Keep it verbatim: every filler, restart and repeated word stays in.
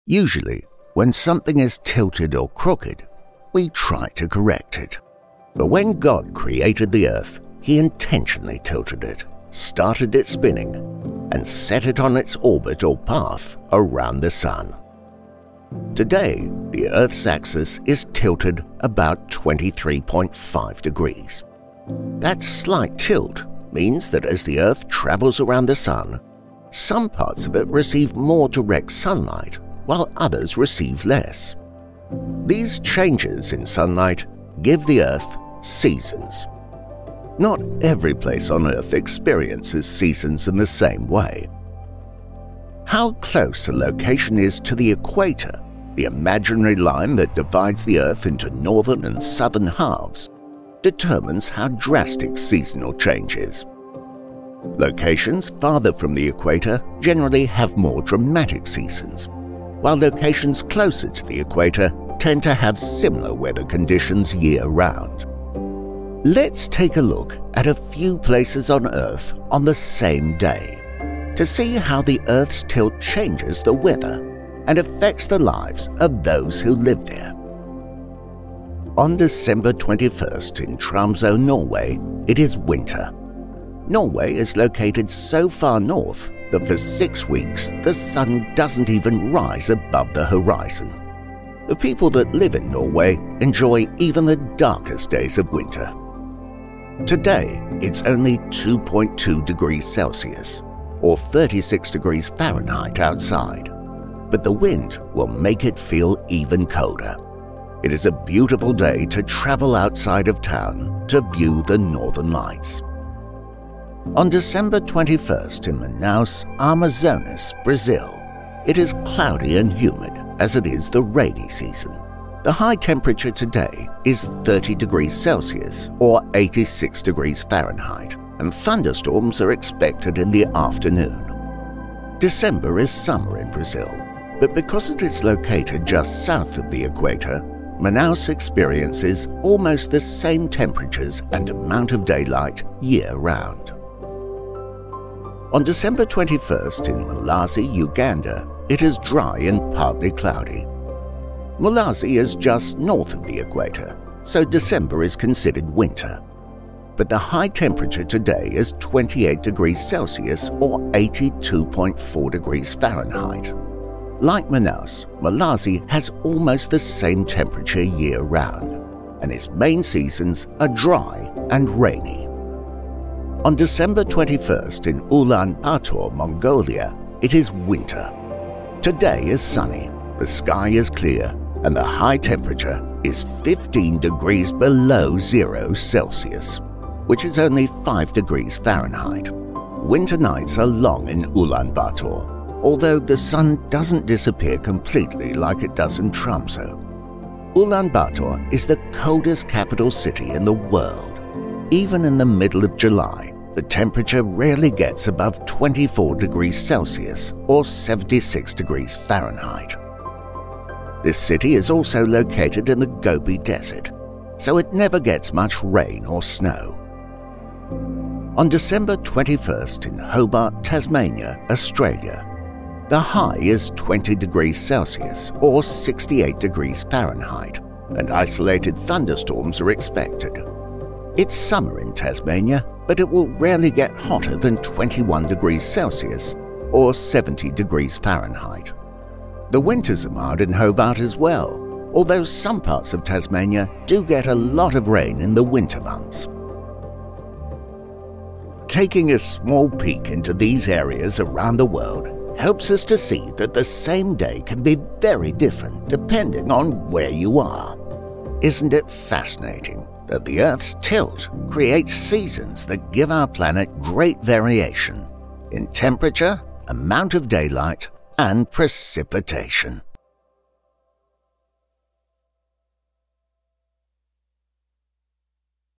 Usually, when something is tilted or crooked, we try to correct it. But when God created the Earth, He intentionally tilted it, started it spinning, and set it on its orbit or path around the Sun. Today, the Earth's axis is tilted about twenty-three point five degrees. That slight tilt means that as the Earth travels around the Sun, some parts of it receive more direct sunlight, while others receive less. These changes in sunlight give the Earth seasons. Not every place on Earth experiences seasons in the same way. How close a location is to the equator, the imaginary line that divides the Earth into northern and southern halves, determines how drastic seasonal change is. Locations farther from the equator generally have more dramatic seasons, while locations closer to the equator tend to have similar weather conditions year-round. Let's take a look at a few places on Earth on the same day to see how the Earth's tilt changes the weather and affects the lives of those who live there. On December twenty-first in Tromso, Norway, it is winter. Norway is located so far north that for six weeks the sun doesn't even rise above the horizon. The people that live in Norway enjoy even the darkest days of winter. Today, it's only two point two degrees Celsius, or thirty-six degrees Fahrenheit outside, but the wind will make it feel even colder. It is a beautiful day to travel outside of town to view the northern lights. On December twenty-first in Manaus, Amazonas, Brazil, it is cloudy and humid as it is the rainy season. The high temperature today is thirty degrees Celsius or eighty-six degrees Fahrenheit, and thunderstorms are expected in the afternoon. December is summer in Brazil, but because it is located just south of the equator, Manaus experiences almost the same temperatures and amount of daylight year-round. On December twenty-first in Malazi, Uganda, it is dry and partly cloudy. Malazi is just north of the equator, so December is considered winter. But the high temperature today is twenty-eight degrees Celsius or eighty-two point four degrees Fahrenheit. Like Manaus, Malazi has almost the same temperature year-round, and its main seasons are dry and rainy. On December twenty-first in Ulaanbaatar, Mongolia, it is winter. Today is sunny, the sky is clear, and the high temperature is fifteen degrees below zero Celsius, which is only five degrees Fahrenheit. Winter nights are long in Ulaanbaatar, although the sun doesn't disappear completely like it does in Tromso. Ulaanbaatar is the coldest capital city in the world. Even in the middle of July, the temperature rarely gets above twenty-four degrees Celsius or seventy-six degrees Fahrenheit. This city is also located in the Gobi Desert, so it never gets much rain or snow. On December twenty-first in Hobart, Tasmania, Australia, the high is twenty degrees Celsius or sixty-eight degrees Fahrenheit, and isolated thunderstorms are expected. It's summer in Tasmania, but it will rarely get hotter than twenty-one degrees Celsius or seventy degrees Fahrenheit. The winters are mild in Hobart as well, although some parts of Tasmania do get a lot of rain in the winter months. Taking a small peek into these areas around the world helps us to see that the same day can be very different depending on where you are. Isn't it fascinating that the Earth's tilt creates seasons that give our planet great variation in temperature, amount of daylight, and precipitation?